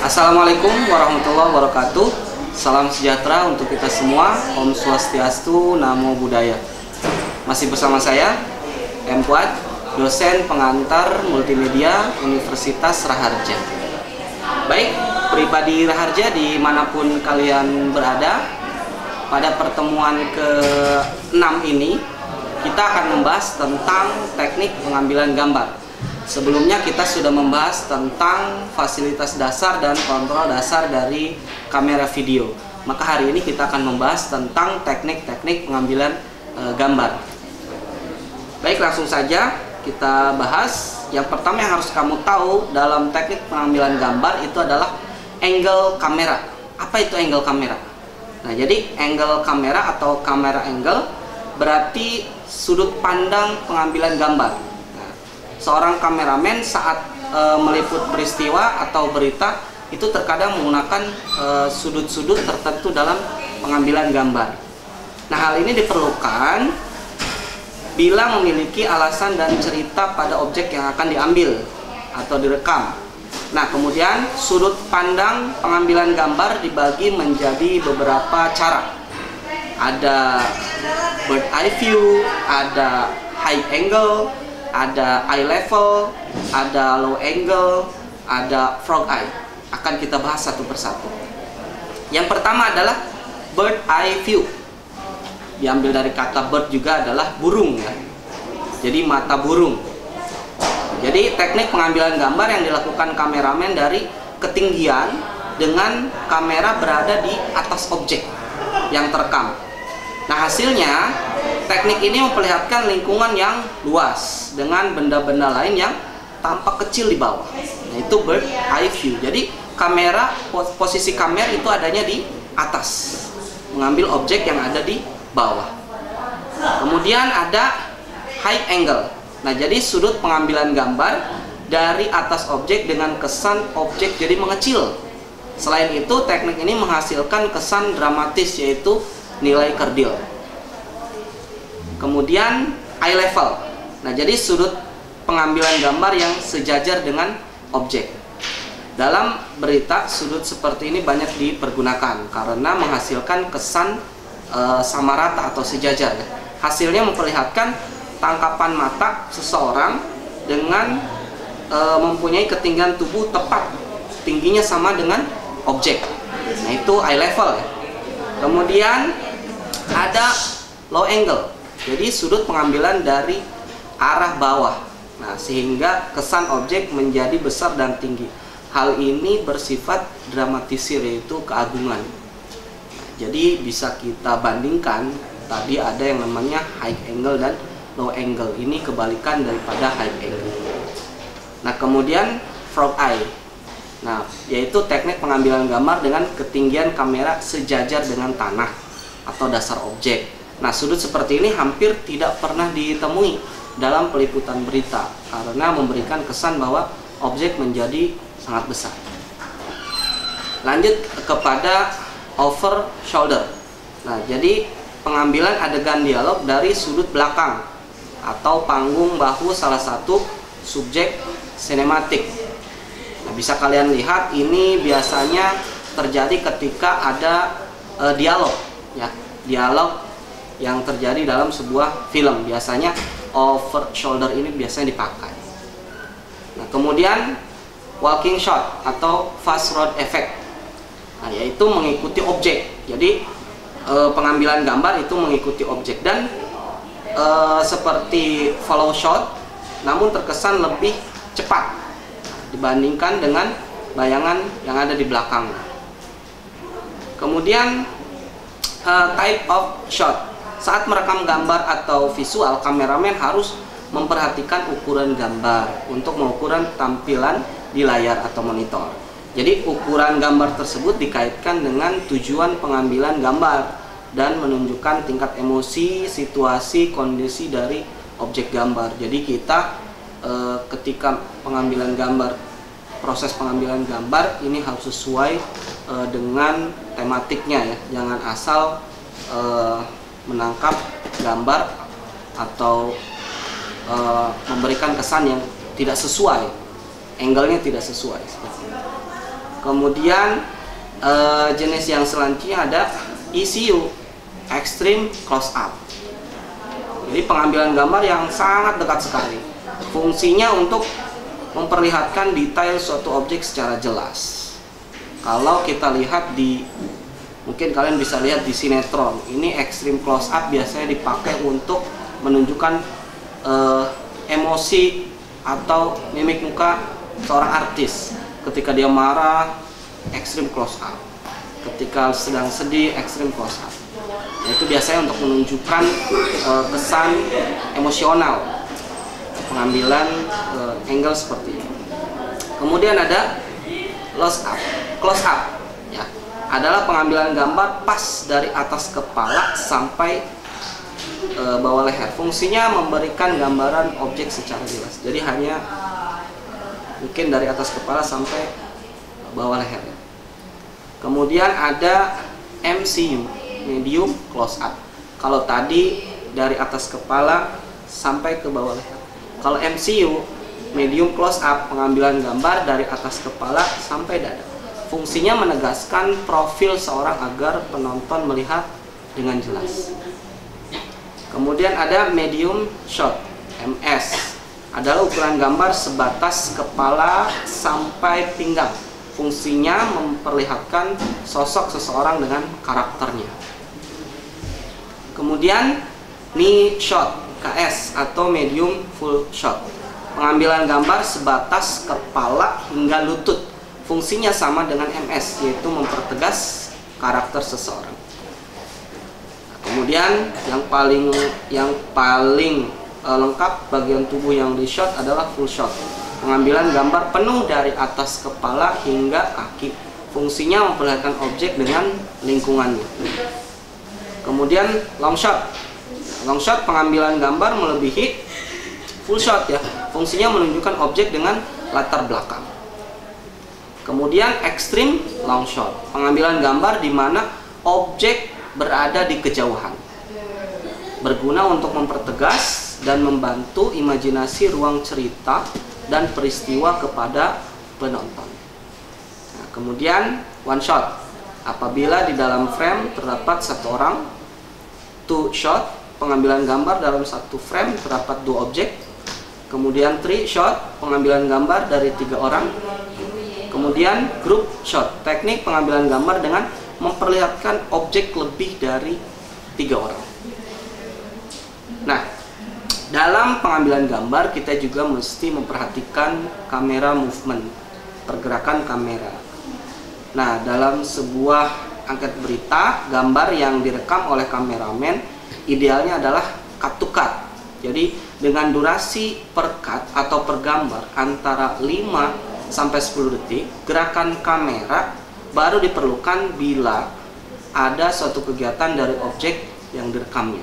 Assalamualaikum warahmatullahi wabarakatuh. Salam sejahtera untuk kita semua. Om Swastiastu, Namo Buddhaya. Masih bersama saya, M. Fuad, dosen pengantar multimedia Universitas Raharja. Baik, pribadi Raharja dimanapun kalian berada, pada pertemuan ke-6 ini kita akan membahas tentang teknik pengambilan gambar. Sebelumnya kita sudah membahas tentang fasilitas dasar dan kontrol dasar dari kamera video. Maka hari ini kita akan membahas tentang teknik-teknik pengambilan gambar. Baik, langsung saja kita bahas. Yang pertama yang harus kamu tahu dalam teknik pengambilan gambar itu adalah angle kamera. Apa itu angle kamera? Nah, jadi angle kamera atau kamera angle berarti sudut pandang pengambilan gambar. Seorang kameramen saat meliput peristiwa atau berita itu terkadang menggunakan sudut-sudut tertentu dalam pengambilan gambar. Nah, hal ini diperlukan bila memiliki alasan dan cerita pada objek yang akan diambil atau direkam. Nah, kemudian sudut pandang pengambilan gambar dibagi menjadi beberapa cara. Ada bird eye view, ada high angle, ada eye level, ada low angle, ada frog eye. Akan kita bahas satu persatu. Yang pertama adalah bird eye view. Diambil dari kata bird juga adalah burung ya. Jadi mata burung. Jadi teknik pengambilan gambar yang dilakukan kameramen dari ketinggian dengan kamera berada di atas objek yang terekam. Nah, hasilnya teknik ini memperlihatkan lingkungan yang luas dengan benda-benda lain yang tampak kecil di bawah. Nah, itu bird eye view. Jadi kamera, posisi kamera itu adanya di atas, mengambil objek yang ada di bawah. Kemudian ada high angle. Nah, jadi sudut pengambilan gambar dari atas objek dengan kesan objek jadi mengecil. Selain itu, teknik ini menghasilkan kesan dramatis, yaitu nilai kerdil. Kemudian eye level. Nah, jadi sudut pengambilan gambar yang sejajar dengan objek. Dalam berita, sudut seperti ini banyak dipergunakan karena menghasilkan kesan sama rata atau sejajar. Hasilnya memperlihatkan tangkapan mata seseorang dengan mempunyai ketinggian tubuh tepat, tingginya sama dengan objek. Nah, itu eye level ya. Kemudian ada low angle. Jadi sudut pengambilan dari arah bawah. Nah, sehingga kesan objek menjadi besar dan tinggi. Hal ini bersifat dramatisir, yaitu keagungan. Nah, jadi bisa kita bandingkan, tadi ada yang namanya high angle dan low angle. Ini kebalikan daripada high angle. Nah, kemudian frog eye. Nah, yaitu teknik pengambilan gambar dengan ketinggian kamera sejajar dengan tanah atau dasar objek. Nah, sudut seperti ini hampir tidak pernah ditemui dalam peliputan berita karena memberikan kesan bahwa objek menjadi sangat besar. Lanjut kepada over shoulder. Nah, jadi pengambilan adegan dialog dari sudut belakang atau panggung bahu salah satu subjek sinematik. Nah, bisa kalian lihat ini biasanya terjadi ketika ada dialog ya, dialog yang terjadi dalam sebuah film. Biasanya over shoulder ini biasanya dipakai. Nah, kemudian walking shot atau fast road effect. Nah, yaitu mengikuti objek. Jadi pengambilan gambar itu mengikuti objek dan seperti follow shot, namun terkesan lebih cepat dibandingkan dengan bayangan yang ada di belakang. Kemudian type of shot. Saat merekam gambar atau visual, kameramen harus memperhatikan ukuran gambar untuk mengukuran tampilan di layar atau monitor. Jadi ukuran gambar tersebut dikaitkan dengan tujuan pengambilan gambar dan menunjukkan tingkat emosi, situasi, kondisi dari objek gambar. Jadi kita ketika pengambilan gambar, proses pengambilan gambar ini harus sesuai dengan tematiknya ya. Jangan asal menangkap gambar atau memberikan kesan yang tidak sesuai, angle-nya tidak sesuai. Kemudian jenis yang selanjutnya ada ECU, Extreme Close Up. Jadi pengambilan gambar yang sangat dekat sekali. Fungsinya untuk memperlihatkan detail suatu objek secara jelas. Kalau kita lihat mungkin kalian bisa lihat di sinetron, ini extreme close up biasanya dipakai untuk menunjukkan emosi atau mimik muka seorang artis. Ketika dia marah, extreme close up. Ketika sedang sedih, extreme close up. Itu biasanya untuk menunjukkan kesan emosional, pengambilan angle seperti ini. Kemudian ada close up ya, adalah pengambilan gambar pas dari atas kepala sampai bawah leher. Fungsinya memberikan gambaran objek secara jelas. Jadi hanya mungkin dari atas kepala sampai bawah leher. Kemudian ada MCU, medium close up. Kalau tadi dari atas kepala sampai ke bawah leher. Kalau MCU, medium close up, pengambilan gambar dari atas kepala sampai dada. Fungsinya menegaskan profil seorang agar penonton melihat dengan jelas. Kemudian ada medium shot, MS, adalah ukuran gambar sebatas kepala sampai pinggang. Fungsinya memperlihatkan sosok seseorang dengan karakternya. Kemudian knee shot, KS, atau medium full shot, pengambilan gambar sebatas kepala hingga lutut. Fungsinya sama dengan MS, yaitu mempertegas karakter seseorang. Kemudian yang paling lengkap bagian tubuh yang di shot adalah full shot, pengambilan gambar penuh dari atas kepala hingga kaki. Fungsinya memperlihatkan objek dengan lingkungannya. Kemudian long shot, pengambilan gambar melebihi full shot ya. Fungsinya menunjukkan objek dengan latar belakang. Kemudian extreme long shot, pengambilan gambar di mana objek berada di kejauhan, berguna untuk mempertegas dan membantu imajinasi ruang cerita dan peristiwa kepada penonton. Nah, kemudian one shot, apabila di dalam frame terdapat satu orang. Two shot, pengambilan gambar dalam satu frame terdapat dua objek. Kemudian three shot, pengambilan gambar dari 3 orang. Kemudian group shot, teknik pengambilan gambar dengan memperlihatkan objek lebih dari 3 orang. Nah, dalam pengambilan gambar kita juga mesti memperhatikan kamera movement, pergerakan kamera. Nah, dalam sebuah angkat berita, gambar yang direkam oleh kameramen idealnya adalah cut to cut. Jadi dengan durasi per cut atau per gambar antara 5 sampai 10 detik, gerakan kamera baru diperlukan bila ada suatu kegiatan dari objek yang direkamnya.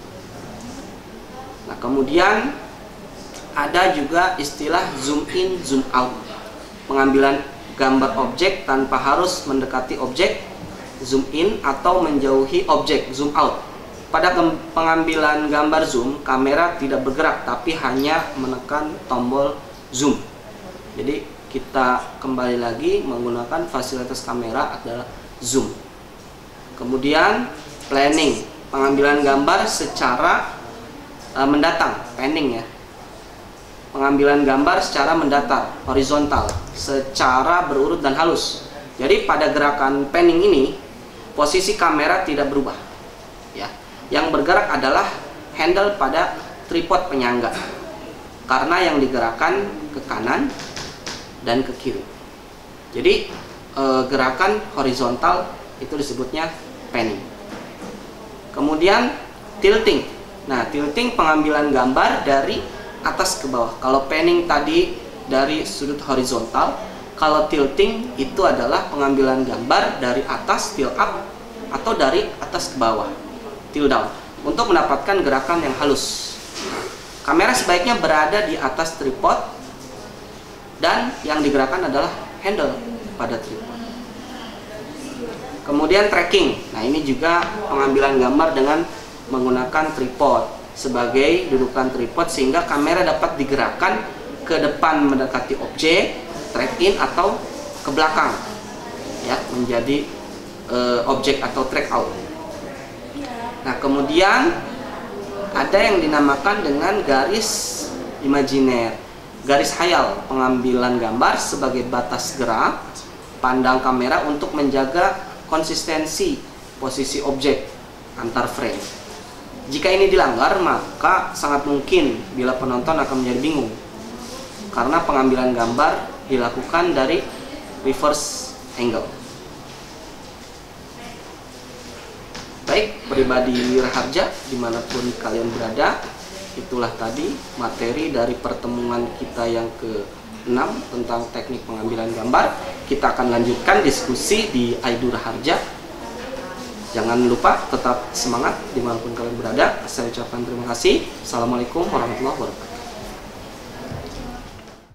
Nah, kemudian ada juga istilah zoom in, zoom out, pengambilan gambar objek tanpa harus mendekati objek, zoom in, atau menjauhi objek, zoom out. Pada pengambilan gambar zoom, kamera tidak bergerak tapi hanya menekan tombol zoom. Jadi kita kembali lagi menggunakan fasilitas kamera adalah zoom. Kemudian planning, pengambilan gambar secara mendatang, panning ya. Pengambilan gambar secara mendatar, horizontal, secara berurut dan halus. Jadi pada gerakan panning ini posisi kamera tidak berubah ya. Yang bergerak adalah handle pada tripod penyangga, karena yang digerakkan ke kanan dan ke kiri. Jadi gerakan horizontal itu disebutnya panning. Kemudian tilting. Nah, tilting pengambilan gambar dari atas ke bawah. Kalau panning tadi dari sudut horizontal, kalau tilting itu adalah pengambilan gambar dari atas, tilt up, atau dari atas ke bawah, tilt down, untuk mendapatkan gerakan yang halus. Kamera sebaiknya berada di atas tripod dan yang digerakkan adalah handle pada tripod. Kemudian tracking. Nah, ini juga pengambilan gambar dengan menggunakan tripod sebagai dudukan tripod sehingga kamera dapat digerakkan ke depan mendekati objek, track in, atau ke belakang ya, menjadi objek atau track out. Nah, kemudian ada yang dinamakan dengan garis imajiner, garis khayal, pengambilan gambar sebagai batas gerak pandang kamera untuk menjaga konsistensi posisi objek antar frame. Jika ini dilanggar, maka sangat mungkin bila penonton akan menjadi bingung karena pengambilan gambar dilakukan dari reverse angle. Baik, pribadi Raharja, dimanapun kalian berada, itulah tadi materi dari pertemuan kita yang ke-6 tentang teknik pengambilan gambar. Kita akan lanjutkan diskusi di Aidu Raharja. Jangan lupa tetap semangat dimanapun kalian berada. Saya ucapkan terima kasih. Assalamualaikum warahmatullahi wabarakatuh.